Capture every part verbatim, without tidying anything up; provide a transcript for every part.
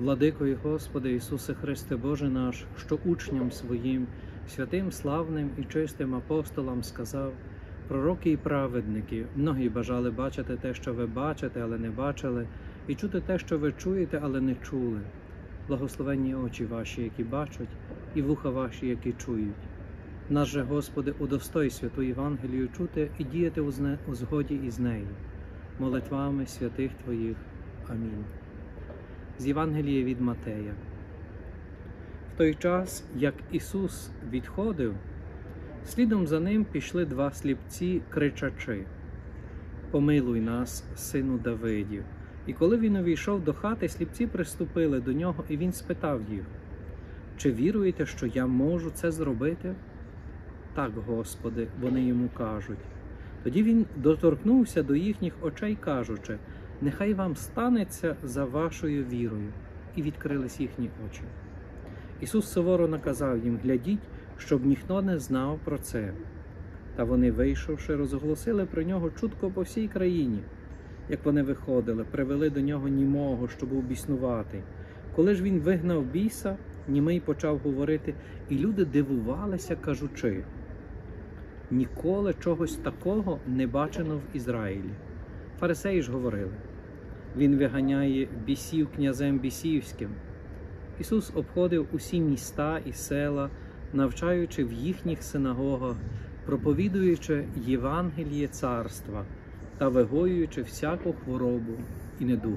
Владико і Господи Ісусе Христе Боже наш, що учням Своїм, святим, славним і чистим апостолам сказав: пророки і праведники, многі бажали бачити те, що ви бачите, але не бачили, і чути те, що ви чуєте, але не чули. Благословенні очі ваші, які бачать, і вуха ваші, які чують. Нас же, Господи, удостой святу Євангелію чути і діяти у згоді із нею. Молитвами святих Твоїх. Амінь. З Євангелія від Матея. В той час, як Ісус відходив, слідом за ним пішли два сліпці, кричачи: «Помилуй нас, сину Давидів». І коли він увійшов до хати, сліпці приступили до нього, і він спитав їх: «Чи віруєте, що я можу це зробити?» «Так, Господи», – вони йому кажуть. Тоді він доторкнувся до їхніх очей, кажучи: «Нехай вам станеться за вашою вірою». І відкрились їхні очі. Ісус суворо наказав їм: «Глядіть, щоб ніхто не знав про це». Та вони, вийшовши, розголосили про нього чутко по всій країні. Як вони виходили, привели до нього німого, що був біснуватий. Коли ж він вигнав біса, німий почав говорити, і люди дивувалися, кажучи: «Ніколи чогось такого не бачено в Ізраїлі». Фарисеї ж говорили: «Він виганяє бісів князем бісівським». Ісус обходив усі міста і села, навчаючи в їхніх синагогах, проповідуючи Євангеліє царства та вигоюючи всяку хворобу і недугу.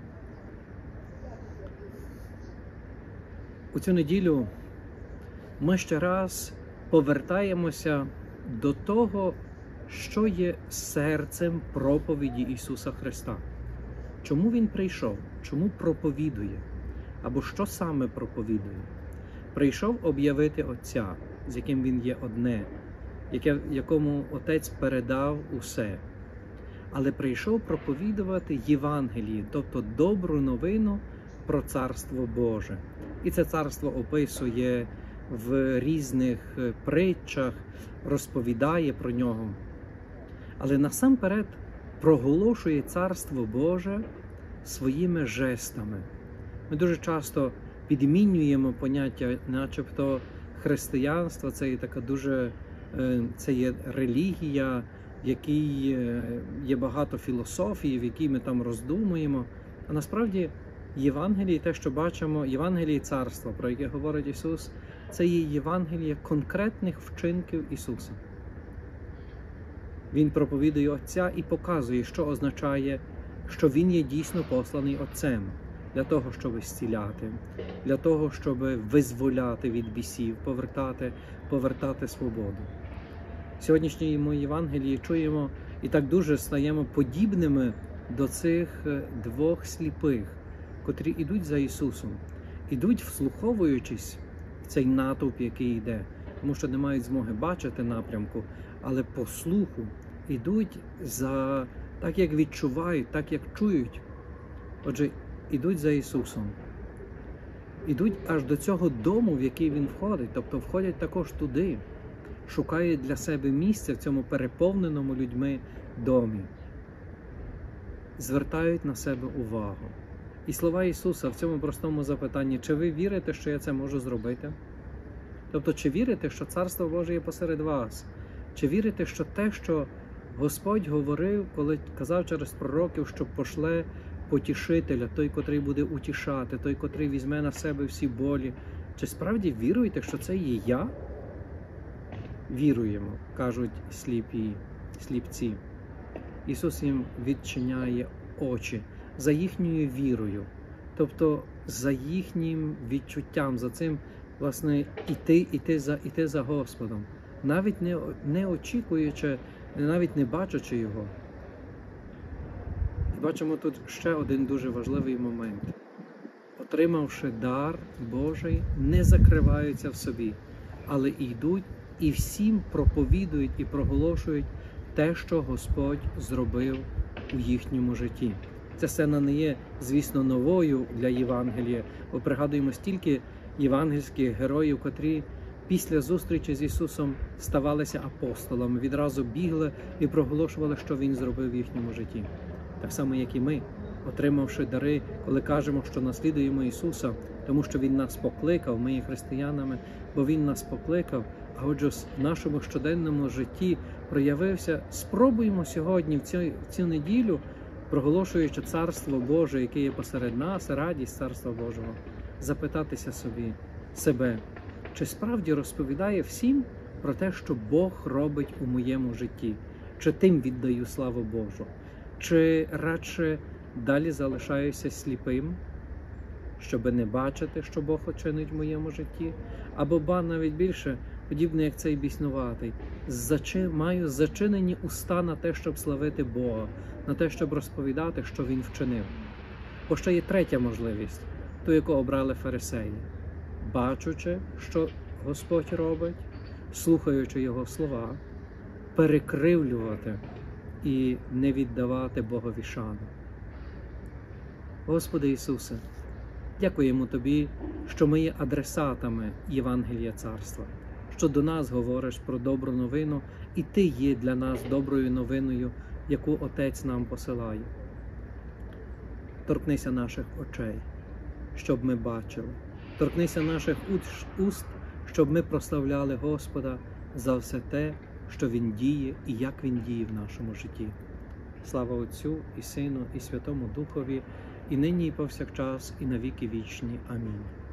У цю неділю ми ще раз повертаємося до того, що є серцем проповіді Ісуса Христа. Чому Він прийшов? Чому проповідує? Або що саме проповідує? Прийшов об'явити Отця, з яким Він є одне, якому Отець передав усе. Але прийшов проповідувати Євангеліє, тобто добру новину про Царство Боже. І це царство описує в різних притчах, розповідає про нього. Але насамперед проголошує Царство Боже своїми жестами. Ми дуже часто підмінюємо поняття, начебто християнство – це є така дуже, це є релігія, в якій є багато філософії, в якій ми там роздумуємо. А насправді Євангеліє, те, що бачимо, Євангеліє царства, про яке говорить Ісус, це є Євангеліє конкретних вчинків Ісуса. Він проповідує Отця і показує, що означає, що Він є дійсно посланий Отцем для того, щоб зціляти, для того, щоб визволяти від бісів, повертати, повертати свободу. В сьогоднішньому Євангелії чуємо і так дуже стаємо подібними до цих двох сліпих, котрі йдуть за Ісусом, ідуть вслуховуючись в цей натовп, який йде, тому що не мають змоги бачити напрямку, але по слуху ідуть за так, як відчувають, так, як чують. Отже, ідуть за Ісусом. Ідуть аж до цього дому, в який Він входить, тобто входять також туди, шукають для себе місце в цьому переповненому людьми домі. Звертають на себе увагу. І слова Ісуса в цьому простому запитанні: чи ви вірите, що я це можу зробити? Тобто, чи вірите, що Царство Боже є посеред вас? Чи вірите, що те, що Господь говорив, коли казав через пророків, що пошле потішителя, той, котрий буде утішати, той, котрий візьме на себе всі болі, чи справді віруєте, що це є я? Віруємо, кажуть сліпі, сліпці. Ісус їм відчиняє очі за їхньою вірою, тобто за їхнім відчуттям, за цим, власне, іти, іти, за, іти за Господом, навіть не, не очікуючи, навіть не бачачи Його. І бачимо тут ще один дуже важливий момент. Отримавши дар Божий, не закриваються в собі, але йдуть і всім проповідують і проголошують те, що Господь зробив у їхньому житті. Ця сцена не є, звісно, новою для Євангелія, бо пригадуємо стільки євангельських героїв, котрі після зустрічі з Ісусом ставалися апостолами, відразу бігли і проголошували, що Він зробив в їхньому житті. Так само, як і ми, отримавши дари, коли кажемо, що наслідуємо Ісуса, тому що Він нас покликав, ми є християнами, бо Він нас покликав, а отже в нашому щоденному житті проявився, спробуємо сьогодні в цю, в цю неділю, проголошуючи Царство Боже, яке є посеред нас, радість Царства Божого, запитатися собі, себе, чи справді розповідає всім про те, що Бог робить у моєму житті, чи тим віддаю славу Божу, чи радше далі залишаюся сліпим, щоби не бачити, що Бог очинить в моєму житті, або ба навіть більше, подібно як цей біснуватий, зачи... маю зачинені уста на те, щоб славити Бога, на те, щоб розповідати, що Він вчинив. Бо ще є третя можливість, ту, яку обрали фарисеї. Бачучи, що Господь робить, слухаючи Його слова, перекривлювати і не віддавати Богові шану. Господи Ісусе, дякуємо Тобі, що ми є адресатами Євангелія Царства, що до нас говориш про добру новину, і Ти є для нас доброю новиною, яку Отець нам посилає. Торкнися наших очей, щоб ми бачили. Торкнися наших уст, щоб ми прославляли Господа за все те, що Він діє і як Він діє в нашому житті. Слава Отцю і Сину і Святому Духові, і нині і повсякчас, і на віки вічні. Амінь.